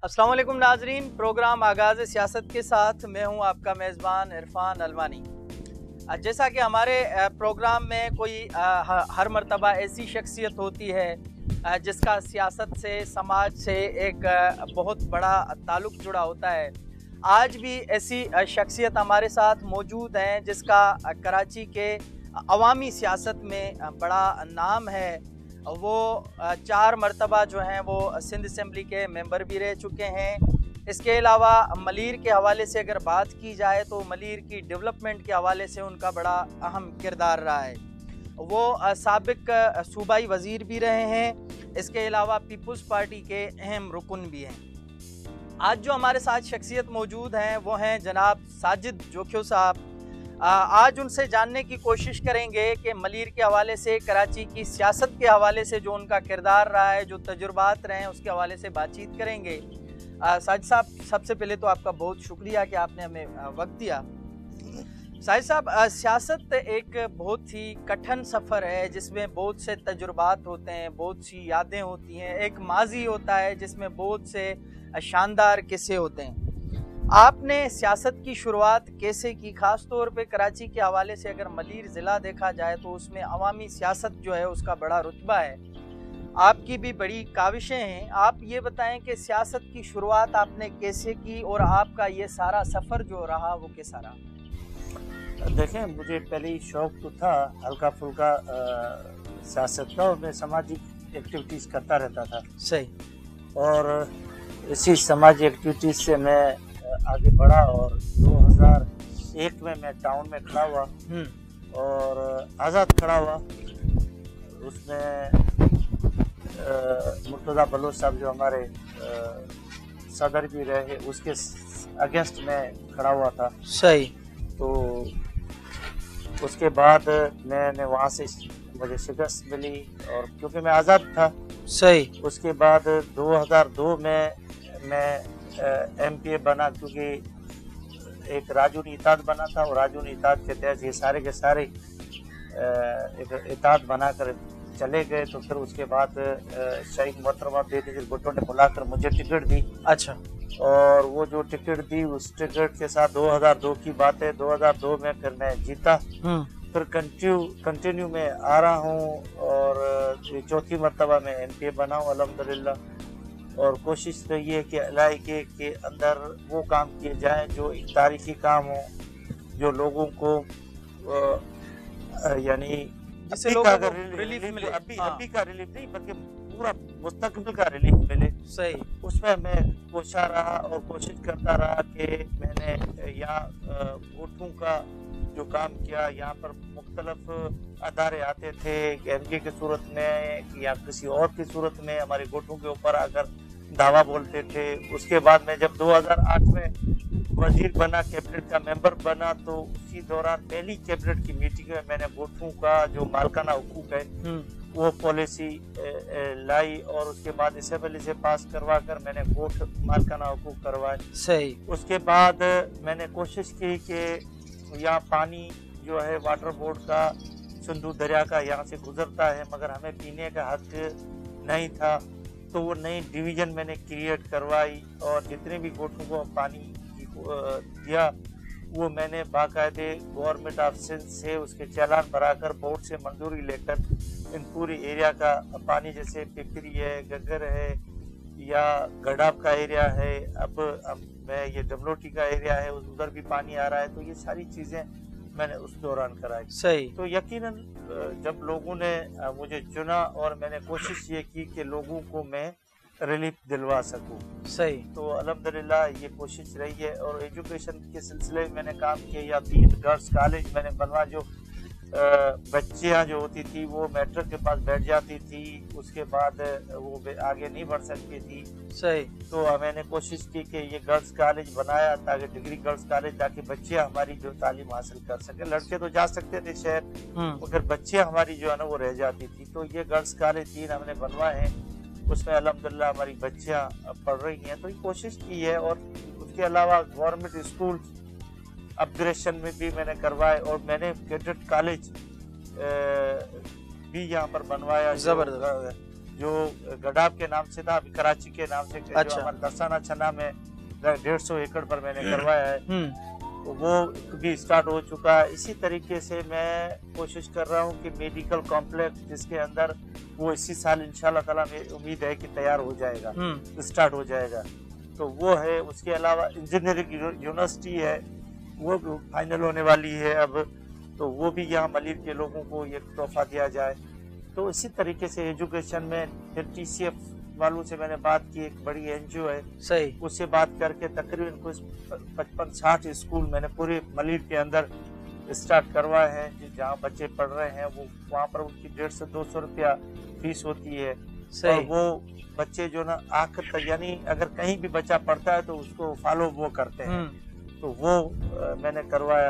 अस्सलाम वालेकुम नाजरीन, प्रोग्राम आगाज़ सियासत के साथ मैं हूं आपका मेज़बान इरफान अलवानी। जैसा कि हमारे प्रोग्राम में कोई हर मर्तबा ऐसी शख्सियत होती है जिसका सियासत से, समाज से एक बहुत बड़ा ताल्लुक़ जुड़ा होता है। आज भी ऐसी शख्सियत हमारे साथ मौजूद हैं जिसका कराची के अवामी सियासत में बड़ा नाम है। वो 4 मरतबा जो हैं वो सिंध असम्बली के मेंबर भी रह चुके हैं। इसके अलावा मलीर के हवाले से अगर बात की जाए तो मलीर की डेवलपमेंट के हवाले से उनका बड़ा अहम किरदार रहा है। वो साबिक सूबाई वज़ीर भी रहे हैं। इसके अलावा पीपल्स पार्टी के अहम रुकन भी हैं। आज जो हमारे साथ शख्सियत मौजूद हैं वो हैं जनाब साजिद जोखियो साहब। आज उनसे जानने की कोशिश करेंगे कि मलीर के हवाले से, कराची की सियासत के हवाले से जो उनका किरदार रहा है, जो तजुर्बात रहे हैं, उसके हवाले से बातचीत करेंगे। साजिद साहब, सबसे पहले तो आपका बहुत शुक्रिया कि आपने हमें वक्त दिया। साजिद साहब, सियासत एक बहुत ही कठिन सफ़र है जिसमें बहुत से तजुर्बात होते हैं, बहुत सी यादें होती हैं, एक माजी होता है जिसमें बहुत से शानदार किस्से होते हैं। आपने सियासत की शुरुआत कैसे की? ख़ास तौर पे कराची के हवाले से अगर मलीर ज़िला देखा जाए तो उसमें अवामी सियासत जो है उसका बड़ा रुतबा है। आपकी भी बड़ी काविशें हैं। आप ये बताएं कि सियासत की शुरुआत आपने कैसे की और आपका ये सारा सफ़र जो रहा वो कैसा रहा? देखें, मुझे पहले ही शौक़ तो था हल्का फुल्का सियासत का, और मैं सामाजिक एक्टिविटीज़ करता रहता था। सही। और इसी सामाजिक एक्टिविटीज़ से मैं आगे बढ़ा और 2001 में मैं टाउन में खड़ा हुआ और आज़ाद खड़ा हुआ। उसमें मुर्तज़ा बलोच साहब जो हमारे सदर भी रहे, उसके अगेंस्ट में खड़ा हुआ था। सही। तो उसके बाद मैंने वहाँ से मुझे शिकस्त मिली और क्योंकि मैं आज़ाद था। सही। उसके बाद 2002 में मैं MPA बना, क्योंकि एक राजूनी इताद बना था और राजूनी इताद के तहत ये सारे के सारे एक इताद बनाकर चले गए। तो फिर उसके बाद शहीद मोहतरमा बेनज़ीर भुट्टो ने बुलाकर मुझे टिकट दी। अच्छा। और वो जो टिकट दी, उस टिकट के साथ 2002 की बात है, 2002 में फिर मैं जीता। फिर कंटिन्यू में आ रहा हूँ और चौथी मरतबा मैं MPA बना हूँ अल्हम्दुलिल्लाह। और कोशिश रही है कि इलाके के अंदर वो काम किए जाएं जो एक तारीखी काम हो, जो लोगों को यानी जिससे लोगों को रिलीफ मिले। अभी का रिलीफ नहीं बल्कि पूरा मुस्तकबिल का रिलीफ मिले। सही। उसमें मैं कोशा रहा और कोशिश करता रहा कि मैंने यहाँ गोठों का जो काम किया। यहाँ पर मुख्तलिफ अदारे आते थे, MK की सूरत में या किसी और की सूरत में हमारे गोठों के ऊपर आकर दावा बोलते थे। उसके बाद मैं जब 2008 में वजीर बना, कैबिनेट का मेंबर बना, तो उसी दौरान पहली कैबिनेट की मीटिंग में मैंने गोठों का जो मालकाना हुकूक है वो पॉलिसी लाई और उसके बाद असेंबली से पास करवा कर मैंने गोठ मालकाना हुकूक करवाए। सही। उसके बाद मैंने कोशिश की कि यहाँ पानी जो है वाटर बोर्ड का सिंधु दरिया का यहाँ से गुजरता है, मगर हमें पीने का हक नहीं था। तो वो नई डिवीज़न मैंने क्रिएट करवाई और जितने भी गोठों को पानी दिया वो मैंने बाकायदे गवर्नमेंट ऑफ सिंध से उसके चालान भराकर बोर्ड से मंजूरी लेकर इन पूरी एरिया का पानी, जैसे पिपरी है, गगर है या गडाब का एरिया है, अब मैं ये डबलोटी का एरिया है, उधर भी पानी आ रहा है। तो ये सारी चीज़ें मैंने उस दौरान कराई। सही। तो यकीनन जब लोगों ने मुझे चुना और मैंने कोशिश ये की कि लोगों को मैं रिलीफ दिलवा सकूं। सही। तो अल्हम्दुलिल्लाह ये कोशिश रही है। और एजुकेशन के सिलसिले में मैंने काम किया, या 3 गर्ल्स कॉलेज मैंने बनवा, जो बच्चियाँ जो होती थी वो मैट्रिक के पास बैठ जाती थी, उसके बाद वो आगे नहीं बढ़ सकती थी। सही। तो मैंने कोशिश की कि ये गर्ल्स कॉलेज बनाया ताकि डिग्री गर्ल्स कॉलेज, ताकि बच्चियाँ हमारी जो तालीम हासिल कर सके। लड़के तो जा सकते थे शहर, मगर बच्चियाँ हमारी जो है ना वो रह जाती थी। तो ये गर्ल्स कॉलेज 3 हमने बनवाए हैं, उसमें अल्हम्दुलिल्लाह हमारी बच्चियाँ पढ़ रही हैं। तो ये कोशिश की है। और उसके अलावा गवर्नमेंट स्कूल अपग्रेडेशन में भी मैंने करवाए और मैंने कैडेट कॉलेज भी यहाँ पर बनवाया। जबरदस्त। जो गडाब के नाम से था, अभी कराची के नाम से जो अच्छा। हमारे दसाना छन्ना में 150 एकड़ पर मैंने करवाया है, तो वो भी स्टार्ट हो चुका है। इसी तरीके से मैं कोशिश कर रहा हूँ कि मेडिकल कॉम्प्लेक्स जिसके अंदर वो इसी साल इंशाल्लाह ताला में उम्मीद है कि तैयार हो जाएगा, स्टार्ट हो जाएगा, तो वो है। उसके अलावा इंजीनियरिंग यूनिवर्सिटी है, वो भी फाइनल होने वाली है अब, तो वो भी यहाँ मलिर के लोगों को एक तोहफा दिया जाए। तो इसी तरीके से एजुकेशन में फिर TCF वालों से मैंने बात की, एक बड़ी NGO है, सही, उससे बात करके तकरीबन कुछ 55-60 स्कूल मैंने पूरे मलिर के अंदर स्टार्ट करवाए हैं, जहाँ बच्चे पढ़ रहे हैं वो वहाँ पर उनकी 150 से 200 रुपया फीस होती है। और वो बच्चे जो ना आखिर तक, यानी अगर कहीं भी बच्चा पढ़ता है तो उसको फॉलो वो करते हैं, तो वो मैंने करवाया।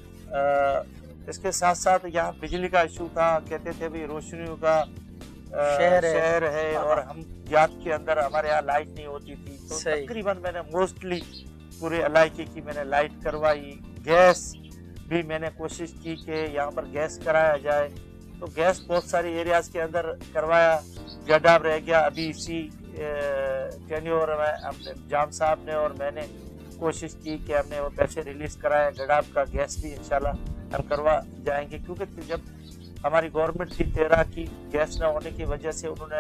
इसके साथ साथ यहाँ बिजली का इशू था, कहते थे भाई रोशनियों का शहर है और हम याद के अंदर हमारे यहाँ लाइट नहीं होती थी, तो तकरीबन मैंने मोस्टली पूरे इलाके की मैंने लाइट करवाई। गैस भी मैंने कोशिश की कि यहाँ पर गैस कराया जाए, तो गैस बहुत सारे एरियाज के अंदर करवाया। गडाब रह गया, अभी इसी टेन्योर में हमने जाम साहब ने और मैंने कोशिश की कि हमने वो पैसे रिलीज कराए। गडाब का गैस भी इंशाल्लाह हम करवा जाएंगे, क्योंकि जब हमारी गवर्नमेंट थी 13 की, गैस न होने की वजह से उन्होंने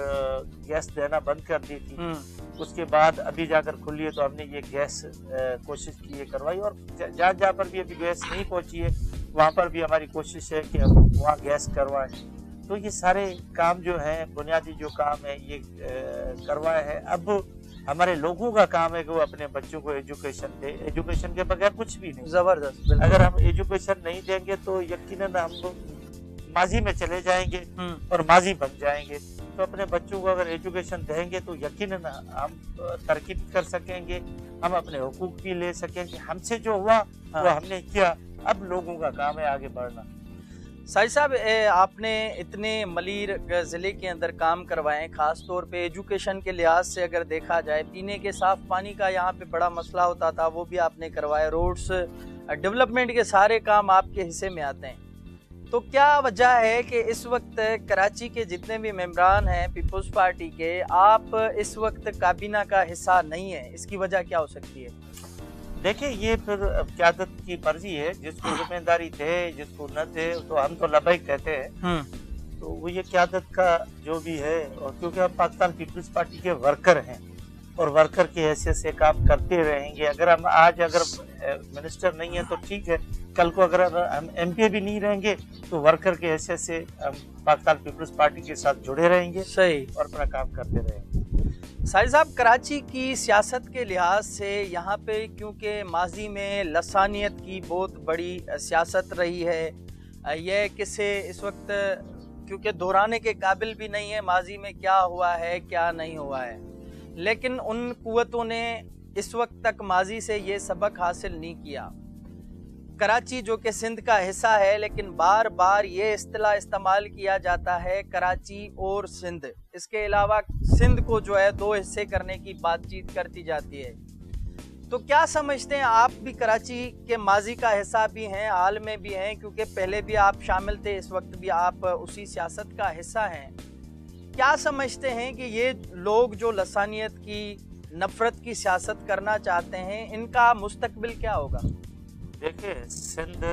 गैस देना बंद कर दी थी। उसके बाद अभी जाकर खुली है, तो हमने ये गैस कोशिश की है करवाई, और जहाँ पर भी अभी गैस नहीं पहुंची है वहाँ पर भी हमारी कोशिश है कि हम वहाँ गैस करवाएं। तो ये सारे काम जो हैं, बुनियादी जो काम है ये करवाए हैं। अब हमारे लोगों का काम है कि वो अपने बच्चों को एजुकेशन दे, एजुकेशन के बगैर कुछ भी नहीं। जबरदस्त। अगर हम एजुकेशन नहीं देंगे तो यकीनन हम माजी में चले जाएंगे और माजी बन जाएंगे। तो अपने बच्चों को अगर एजुकेशन देंगे तो यकीनन हम तरक्की कर सकेंगे, हम अपने हुकूक भी ले सकेंगे। हमसे जो हुआ वो हमने किया, अब लोगों का काम है आगे बढ़ना। साहिब साहब, आपने इतने मलिर ज़िले के अंदर काम करवाए, ख़ास तौर पे एजुकेशन के लिहाज से अगर देखा जाए, पीने के साफ़ पानी का यहाँ पे बड़ा मसला होता था, वो भी आपने करवाए। रोड्स डेवलपमेंट के सारे काम आपके हिस्से में आते हैं। तो क्या वजह है कि इस वक्त कराची के जितने भी मेंबरान हैं पीपल्स पार्टी के, आप इस वक्त काबीना का हिस्सा नहीं है? इसकी वजह क्या हो सकती है? देखिए, ये फिर क़यादत की मर्जी है, जिसको जिम्मेदारी थे जिसको न थे, तो हम तो लबैक कहते हैं। तो वो ये क़यादत का जो भी है, और क्योंकि हम पाकिस्तान पीपल्स पार्टी के वर्कर हैं और वर्कर की हैसियत से काम करते रहेंगे। अगर हम आज मिनिस्टर नहीं है तो ठीक है, कल को अगर हम MP भी नहीं रहेंगे तो वर्कर की हैसियत से हम पाकिस्तान पीपल्स पार्टी के साथ जुड़े रहेंगे, सही, और अपना काम करते रहेंगे। साहिब साहब, कराची की सियासत के लिहाज से यहाँ पे क्योंकि माजी में लसानियत की बहुत बड़ी सियासत रही है, यह किसे इस वक्त क्योंकि दोहराने के काबिल भी नहीं है माजी में क्या हुआ है क्या नहीं हुआ है, लेकिन उन कुव्वतों ने इस वक्त तक माजी से ये सबक हासिल नहीं किया। कराची जो कि सिंध का हिस्सा है, लेकिन बार बार ये इस्तिलाह इस्तेमाल किया जाता है कराची और सिंध। इसके अलावा सिंध को जो है दो हिस्से करने की बातचीत करती जाती है। तो क्या समझते हैं, आप भी कराची के माजी का हिस्सा भी हैं, हाल में भी हैं, क्योंकि पहले भी आप शामिल थे, इस वक्त भी आप उसी सियासत का हिस्सा हैं। क्या समझते हैं कि ये लोग जो लसानियत की, नफरत की सियासत करना चाहते हैं, इनका मुस्तकबिल क्या होगा? देखिए, सिंध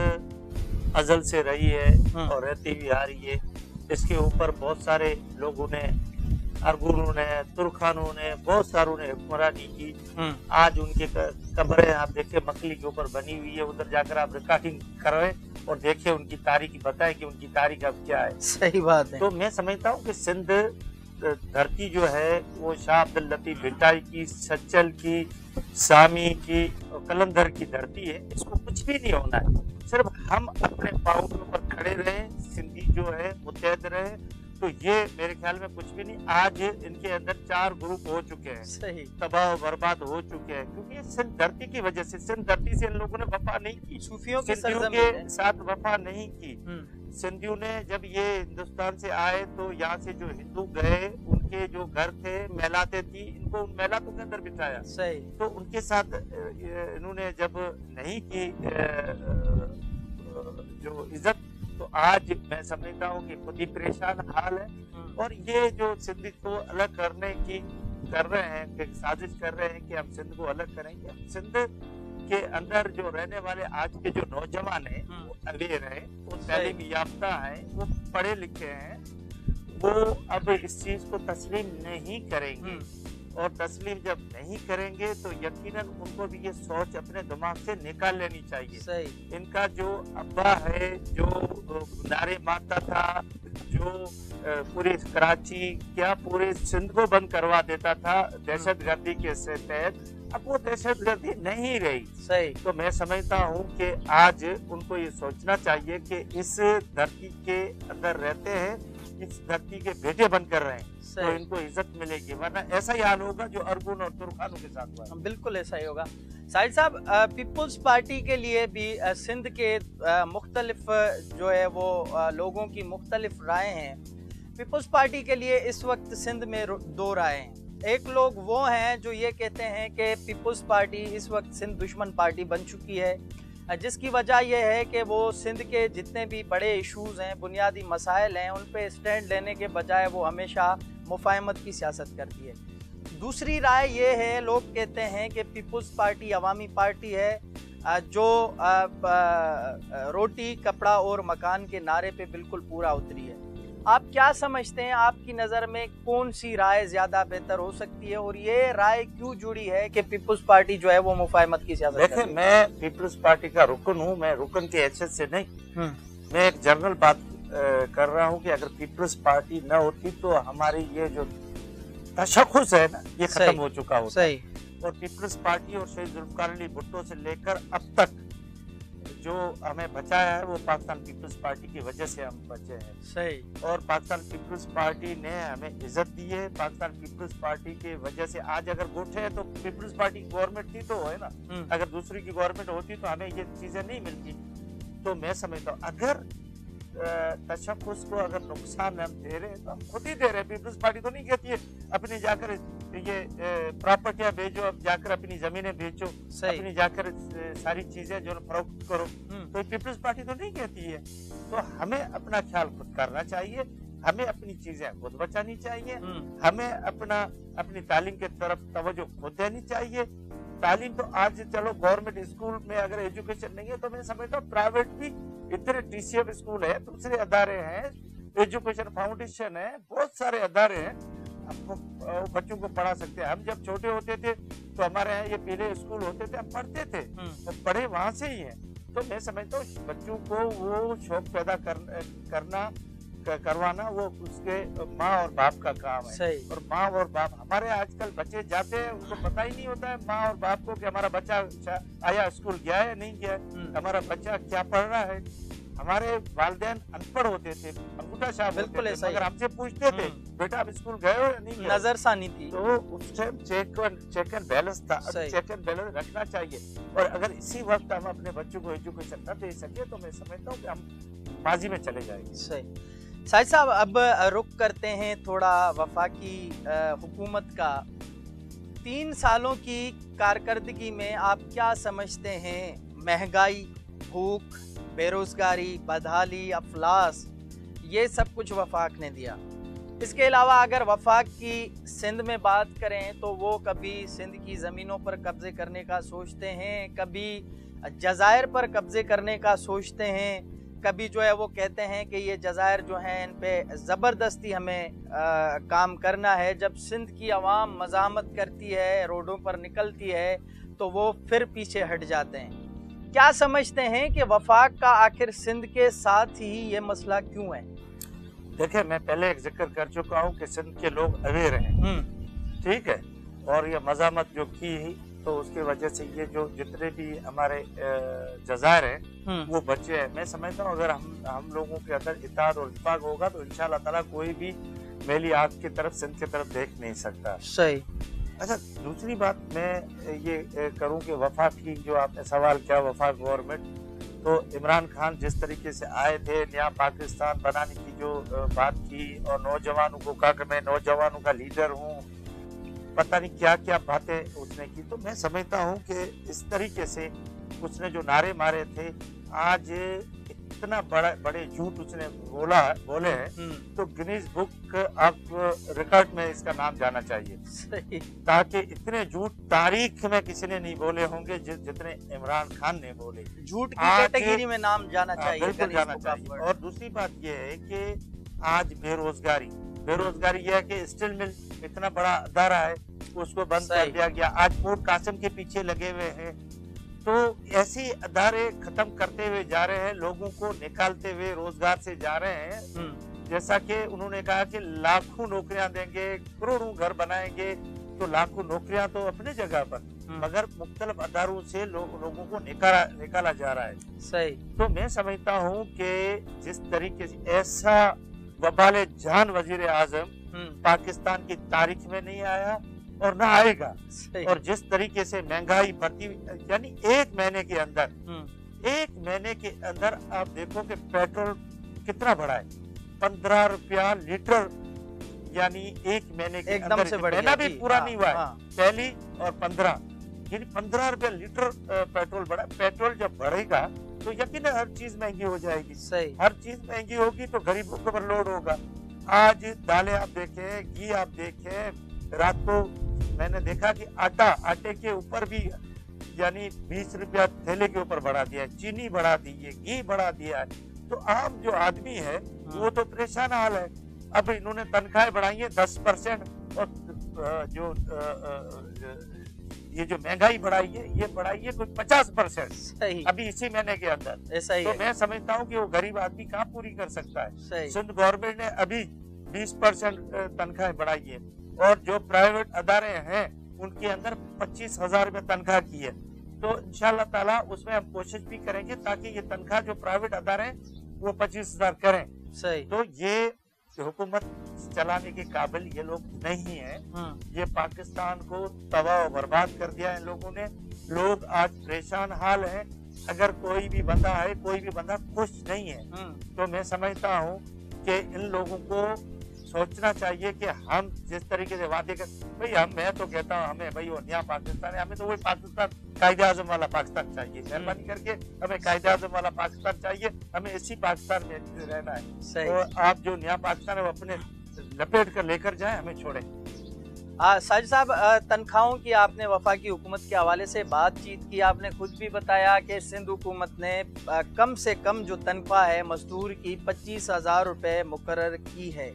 अजल से रही है और रहती भी आ रही है। इसके ऊपर बहुत सारे लोगों ने, अरगुनों ने, तुर्खानों ने, बहुत सारों ने हुक्मरानी की। आज उनके कब्रें आप देखिए मकली के ऊपर बनी हुई है, उधर जाकर आप रिकॉर्डिंग करें और देखिए उनकी तारीख, बताएं कि उनकी तारीख अब क्या है। सही बात है। तो मैं समझता हूँ कि सिंध धरती जो है वो शाह अब्दुल लतीफ भिटाई की, सच्चल की, सामी की और कलंदर की धरती है। इसको कुछ भी नहीं होना है, सिर्फ हम अपने पाँव के ऊपर खड़े रहें, सिंधी जो है मुत्तहद रहे, तो ये मेरे ख्याल में कुछ भी नहीं। आज इनके अंदर 4 ग्रुप हो चुके हैं, सही, तबाह बर्बाद हो चुके हैं, क्योंकि ये सिंध धरती की वजह से, सिंध धरती से इन लोगों ने वफा नहीं की, सूफियों के साथ वफा नहीं की। सिंधियों ने जब ये हिंदुस्तान से आए तो यहाँ से जो हिंदू गए, उनके जो घर थे, महलाते थी, इनको उन महलातों के अंदर बिठाया। सही। तो उनके साथ इन्होंने जब नहीं की जो इज्जत, तो आज मैं समझता हूँ कि खुद ही परेशान हाल है। और ये जो सिंध को अलग करने की कर रहे हैं, कि साजिश कर रहे हैं कि हम सिंध को अलग करेंगे, सिंध के अंदर जो रहने वाले आज के जो नौजवान हैं वो अवेयर हैं, वो तालीम याफ्ता हैं, वो पढ़े लिखे हैं, वो अब इस चीज को तस्लीम नहीं करेंगे। और तस्लीम जब नहीं करेंगे तो यकीनन उनको भी ये सोच अपने दिमाग से निकाल लेनी चाहिए। सही। इनका जो अब्बा है, जो नारे मारता था, जो पूरे कराची क्या पूरे सिंध को बंद करवा देता था दहशतगर्दी के तहत, अब वो दहशतगर्दी नहीं रही। सही। तो मैं समझता हूँ कि आज उनको ये सोचना चाहिए कि इस धरती के अंदर रहते हैं, इस धरती के बेटे बनकर रहे हैं, तो इनको इज्जत मिलेगी, वरना ऐसा ही हाल होगा जो अरगुन और तुर्खानों के साथ हुआ। बिल्कुल ऐसा ही होगा। साहिद साहब, पीपल्स पार्टी के लिए भी सिंध के मुख्तलिफ जो है वो लोगों की मुख्तलिफ राय हैं। पीपल्स पार्टी के लिए इस वक्त सिंध में दो राय हैं। एक लोग वो हैं जो ये कहते हैं कि पीपल्स पार्टी इस वक्त सिंध दुश्मन पार्टी बन चुकी है, जिसकी वजह यह है कि वो सिंध के जितने भी बड़े इश्यूज़ हैं, बुनियादी मसाइल हैं, उन पे स्टैंड लेने के बजाय वो हमेशा मुफाहमत की सियासत करती है। दूसरी राय ये है, लोग कहते हैं कि पीपल्स पार्टी अवामी पार्टी है जो रोटी कपड़ा और मकान के नारे पे बिल्कुल पूरा उतरी है। आप क्या समझते हैं, आपकी नज़र में कौन सी राय ज़्यादा बेहतर हो सकती है, और ये राय क्यों जुड़ी है कि पीपल्स पार्टी जो है वो मुफाहमत की सियासत करती है? देखिए, मैं पीपल्स पार्टी का रुकन हूँ, मैं रुकन के हैसियत से नहीं, मैं एक जनरल बात कर रहा हूँ कि अगर पीपल्स पार्टी न होती तो हमारी ये जो तशख़्ख़ुस है ना, ये खत्म हो चुका होता। सही। और पीपल्स पार्टी और शहीद जुल्फ़िकार अली भुट्टो से लेकर अब तक जो हमें बचाया है वो पाकिस्तान पीपल्स पार्टी की वजह से हम बचे हैं। सही। और पाकिस्तान पीपल्स पार्टी ने हमें इज्जत दी है। पाकिस्तान पीपल्स पार्टी की वजह से आज अगर गोठे है तो पीपल्स पार्टी गवर्नमेंट थी तो है ना, अगर दूसरी की गवर्नमेंट होती तो हमें ये चीजें नहीं मिलती। तो मैं समझता हूँ अगर तशख़्ख़ुस को अगर नुकसान हम दे रहे हैं तो हम खुद ही दे रहे हैं। पीपल्स पार्टी तो नहीं कहती है अपनी जाकर ये प्रॉपर्टियां बेचो, अब जाकर अपनी जमीनें बेचो, अपनी जाकर सारी चीजें जो फरोख्त करो, तो पीपल्स पार्टी तो नहीं कहती है। तो हमें अपना ख्याल खुद करना चाहिए, हमें अपनी चीजें खुद बचानी चाहिए, हमें अपनी तालीम की तरफ तवज्जो खुद देनी चाहिए। तालीम तो आज चलो गवर्नमेंट स्कूल में अगर एजुकेशन नहीं है तो मैं समझता हूँ प्राइवेट भी इतने TCF स्कूल है, दूसरे अदारे हैं, एजुकेशन फाउंडेशन है, बहुत सारे अदारे हैं, आपको बच्चों को पढ़ा सकते हैं। हम जब छोटे होते थे तो हमारे यहाँ ये पहले स्कूल होते थे, हम पढ़ते थे और पढ़े वहां से ही है। तो मैं समझता हूँ बच्चों को वो शौक पैदा करवाना वो उसके माँ और बाप का काम है। और माँ और बाप, हमारे आजकल बच्चे जाते हैं उनको पता ही नहीं होता है माँ और बाप को कि हमारा बच्चा आया स्कूल गया है नहीं गया, हमारा बच्चा क्या पढ़ रहा है। हमारे वालिदैन अनपढ़ होते थे, अंगूठा छाप होते थे, मगर हमसे पूछते थे बेटा आप स्कूल गए हो या नहीं गए, नजरसानी थी। तो उस टाइम चेक एंड बैलेंस था, चेक एंड बैलेंस रखना चाहिए। और अगर इसी वक्त हम अपने बच्चों को एजुकेशन न दे सके तो मैं समझता हूँ कि हम माजी में चले जाएंगे। सही। साहिद साहब, अब रुख करते हैं थोड़ा वफाकी हुकूमत का। 3 सालों की कारकर्दगी में आप क्या समझते हैं, महंगाई, भूख, बेरोजगारी, बदहाली, अफलास, ये सब कुछ वफाक ने दिया। इसके अलावा अगर वफाक की सिंध में बात करें तो वो कभी सिंध की ज़मीनों पर कब्ज़े करने का सोचते हैं, कभी जज़ायर पर कब्ज़े करने का सोचते हैं, कभी जो है वो कहते हैं कि ये जज़ायर जो हैं इन पे ज़बरदस्ती हमें काम करना है। जब सिंध की आवाम मज़ाहमत करती है, रोडों पर निकलती है, तो वो फिर पीछे हट जाते हैं। क्या समझते हैं कि वफाक का आखिर सिंध के साथ ही ये मसला क्यों है? देखिए, मैं पहले एक जिक्र कर चुका हूँ कि सिंध के लोग अवेयर हैं, ठीक है, और ये मज़ाहमत जो की तो उसके वजह से ये जो जितने भी हमारे जज़ायर हैं वो बचे हैं। मैं समझता हूँ अगर हम लोगों के अंदर इत्तेहाद और इत्तेफाक होगा तो इंशाअल्लाह ताला कोई भी मैली आग की तरफ सिंध की तरफ देख नहीं सकता। सही। अच्छा, दूसरी बात मैं ये करूँ कि वफाक की जो आपने सवाल किया, वफाक गवर्नमेंट, तो इमरान खान जिस तरीके से आए थे, नया पाकिस्तान बनाने की जो बात की और नौजवानों को कहा कि मैं नौजवानों का लीडर हूँ, पता नहीं क्या क्या बातें उसने की, तो मैं समझता हूँ कि इस तरीके से उसने जो नारे मारे थे, आज इतना बड़े झूठ उसने बोले हैं, तो गिनीज बुक आप रिकॉर्ड में इसका नाम जाना चाहिए। सही। ताकि इतने झूठ तारीख में किसी ने नहीं बोले होंगे जितने इमरान खान ने बोले। झूठ की कैटेगरी में नाम जाना चाहिए। बिल्कुल जाना चाहिए। और दूसरी बात यह है कि आज बेरोजगारी यह है कि स्टील मिल इतना बड़ा अदारा है, उसको बंद कर दिया गया। आज पोर्ट कासिम के पीछे लगे हुए हैं। तो ऐसे अदारे खत्म करते हुए जा रहे हैं, लोगों को निकालते हुए रोजगार से जा रहे हैं। जैसा कि उन्होंने कहा कि लाखों नौकरियां देंगे, करोड़ों घर बनाएंगे, तो लाखों नौकरियां तो अपनी जगह पर, मगर मुख्तलिफ अदारों से लोगों को निकाला जा रहा है। सही। तो मैं समझता हूँ कि जिस तरीके से ऐसा वबाले जान वजीर आजम पाकिस्तान की तारीख में नहीं आया और ना आएगा। और जिस तरीके से महंगाई बढ़ती, यानी एक महीने के अंदर आप देखो कि पेट्रोल कितना बढ़ा है, 15 रुपया लीटर, यानी एक महीने के अंदर से महीना भी पूरा नहीं हुआ है, पहली और 15, यानी 15 रुपया लीटर पेट्रोल बढ़ा। पेट्रोल जब बढ़ेगा तो यकीनन हर चीज महंगी हो जाएगी। सही। हर चीज महंगी होगी तो गरीबों के ऊपर लोड होगा। आज दालें आप देखें, घी आप देखें, रात को मैंने देखा कि आटे के ऊपर भी यानी 20 रुपया थैले के ऊपर बढ़ा दिया है, चीनी बढ़ा दी है, घी बढ़ा दिया है। तो आम जो आदमी है वो तो परेशान हाल है। अब इन्होंने तनख्वाहें बढ़ाई है 10%, और ये जो महंगाई बढ़ाई है ये बढ़ाई है कुछ 50% अभी इसी महीने के अंदर। ऐसा ही तो है। मैं समझता हूँ कि वो गरीब आदमी कहाँ पूरी कर सकता है। सही। सिंध गवर्नमेंट ने अभी 20% तनख्वाहें बढ़ाई है, और जो प्राइवेट अदारे हैं उनके अंदर 25,000 रुपये तनख्वाह की है। तो इंशाल्लाह ताला उसमें हम कोशिश भी करेंगे ताकि ये तनख्वाह जो प्राइवेट अदारे हैं वो 25,000 करें। सही। तो ये हुकूमत चलाने के काबिल ये लोग नहीं है। ये पाकिस्तान को तबाह और बर्बाद कर दिया है लोगों ने। लोग आज परेशान हाल हैं। अगर कोई भी बंदा खुश नहीं है, तो मैं समझता हूँ कि इन लोगों को सोचना चाहिए कि हम जिस तरीके से वादे कर, मैं तो कहता हूँ हमें भाई वो नया पाकिस्तान है, हमें तो वही पाकिस्तान कायदे आज़म वाला पाकिस्तान चाहिए। मेहरबानी करके हमें कायदे आज़म वाला पाकिस्तान चाहिए, हमें इसी पाकिस्तान में रहना है। तो आप जो नया पाकिस्तान है वो अपने लपेट कर लेकर जाए, हमें छोड़े। साजिद साहब, तनख्वाहों की आपने वफाकी हुकूमत के हवाले से बातचीत की। आपने खुद भी बताया कि सिंध हुकूमत ने कम से कम जो तनख्वाह है मजदूर की 25,000 रुपये मुकर्रर की है।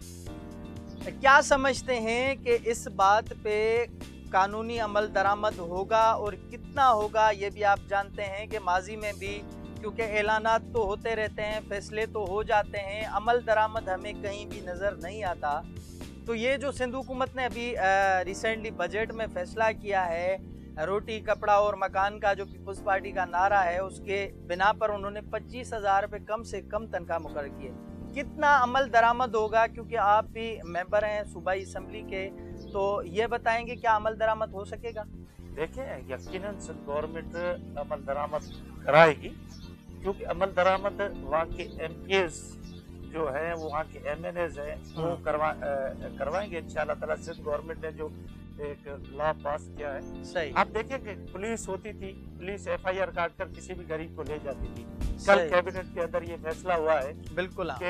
क्या समझते हैं कि इस बात पे कानूनी अमल दरामद होगा, और कितना होगा ये भी आप जानते हैं कि माजी में भी क्योंकि ऐलानात तो होते रहते हैं, फैसले तो हो जाते हैं, अमल दरामद हमें कहीं भी नज़र नहीं आता। तो ये जो सिंध हुकूमत ने अभी रिसेंटली बजट में फैसला किया है, रोटी कपड़ा और मकान का जो पीपल्स पार्टी का नारा है, उसके बिना पर उन्होंने 25,000 रुपये कम से कम तनख्वाह मुकर्रर की है। कितना अमल दरामद होगा, क्योंकि आप भी मेंबर हैं सूबाई असम्बली के, तो ये बताएंगे क्या अमल दरामद हो सकेगा? देखिए, यकीनन सिंध गवर्नमेंट अमल दरामद कराएगी, क्योंकि अमल दरामद वहाँ के MPs जो है, वो वहाँ के MNAs हैं, वो करवाएंगे इंशाल्लाह ताला। सिंध गवर्नमेंट ने जो एक लॉ पास किया है, सही। आप देखें कि पुलिस होती थी, पुलिस FIR काट कर किसी भी गरीब को ले जाती थी। कल कैबिनेट के अंदर ये फैसला हुआ है बिल्कुल कि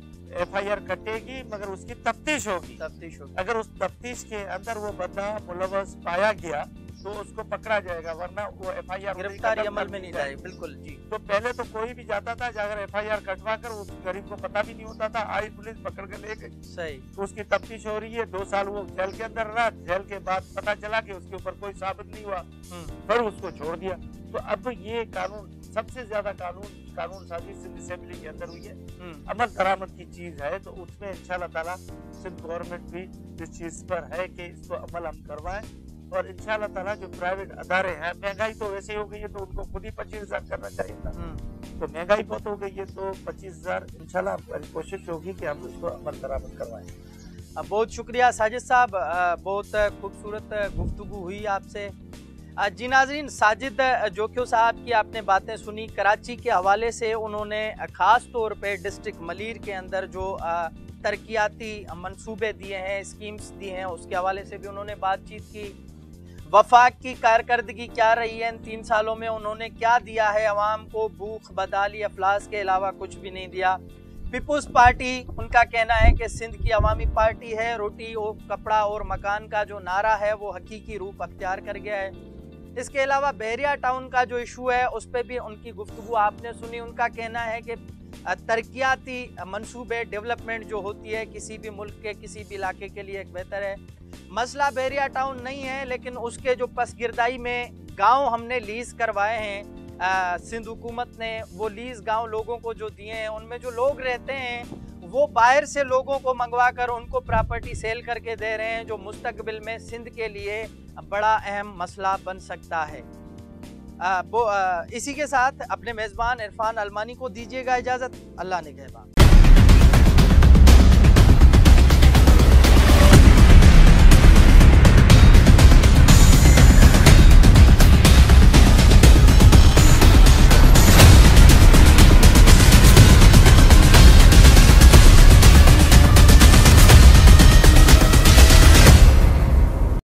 FIR कटेगी मगर उसकी तफ्तीश होगी। अगर उस तफ्तीश के अंदर वो बंदा मुलव्वस पाया गया तो उसको पकड़ा जाएगा, वरना वो FIR गिरफ्तारी अमल में नहीं जाएगी। बिल्कुल जी। तो पहले तो कोई भी जाता था, अगर FIR कटवा कर उस गरीब को पता भी नहीं होता था, आई पुलिस पकड़ कर ले गई। सही। तो उसकी तफ्तीश हो रही है, 2 साल वो जेल के अंदर रहा, जेल के बाद पता चला कि उसके ऊपर कोई साबित नहीं हुआ, फिर उसको छोड़ दिया। तो अब ये कानून, सबसे ज्यादा कानून साजी सिंध असेंबली के अंदर हुई है, अमल दरामद की चीज है। तो उसमें इंशाल्लाह ताला सिंध गवर्नमेंट भी इस चीज पर है कि इसको अमल हम करवाएं। और इंशाल्लाह ताला जो प्राइवेट अदारे हैं, महंगाई तो वैसे ही हो गई है तो उनको खुद ही 25,000 करना चाहिए था। तो महंगाई बहुत हो गई है तो 25,000 इंशाल्लाह हमारी कोशिश होगी कि हम इसको अमल दरामद करवाएं। बहुत शुक्रिया साजिद साहब, बहुत खूबसूरत गुफ्तगू हुई आपसे। जी नाज़रीन, साजिद जोखियो साहब की आपने बातें सुनी कराची के हवाले से। उन्होंने ख़ास तौर पे डिस्ट्रिक्ट मलीर के अंदर जो तरक्याती मंसूबे दिए हैं, स्कीम्स दी हैं, उसके हवाले से भी उन्होंने बातचीत की। वफाक की कारकर्दगी क्या रही है इन 3 सालों में, उन्होंने क्या दिया है अवाम को, भूख बदाली अफलास के अलावा कुछ भी नहीं दिया। पीपुल्स पार्टी, उनका कहना है कि सिंध की अवामी पार्टी है, रोटी और कपड़ा और मकान का जो नारा है वो हकीकी रूप अख्तियार कर गया है। इसके अलावा बहरिया टाउन का जो इशू है उस पर भी उनकी गुफ्तगू आपने सुनी। उनका कहना है कि तरक्याती मंसूबे, डेवलपमेंट जो होती है किसी भी मुल्क के किसी भी इलाके के लिए एक बेहतर है। मसला बहरिया टाउन नहीं है, लेकिन उसके जो पसगिरदाई में गांव हमने लीज करवाए हैं, सिंध हुकूमत ने वो लीज गांव लोगों को जो दिए हैं, उनमें जो लोग रहते हैं वो बाहर से लोगों को मंगवा कर उनको प्रॉपर्टी सेल करके दे रहे हैं, जो मुस्तकबिल में सिंध के लिए बड़ा अहम मसला बन सकता है। इसी के साथ अपने मेज़बान इरफान अलमानी को दीजिएगा इजाज़त। अल्लाह निगहबान।